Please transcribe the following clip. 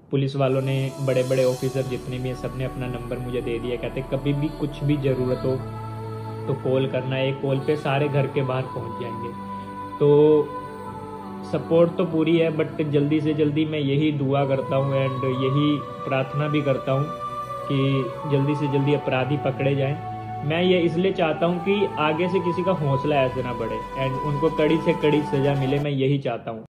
Police वालों ने, बड़े बड़े ऑफिसर जितने भी हैं, सब ने अपना नंबर मुझे दे दिया। कहते कभी भी कुछ भी ज़रूरत हो तो कॉल करना, एक कॉल पे सारे घर के बाहर पहुंच जाएंगे। तो सपोर्ट तो पूरी है, बट जल्दी से जल्दी मैं यही दुआ करता हूँ एंड यही प्रार्थना भी करता हूँ कि जल्दी से जल्दी अपराधी पकड़े जाएं। मैं ये इसलिए चाहता हूँ कि आगे से किसी का हौसला ऐसे ना बढ़े एंड उनको कड़ी से कड़ी सज़ा मिले, मैं यही चाहता हूँ।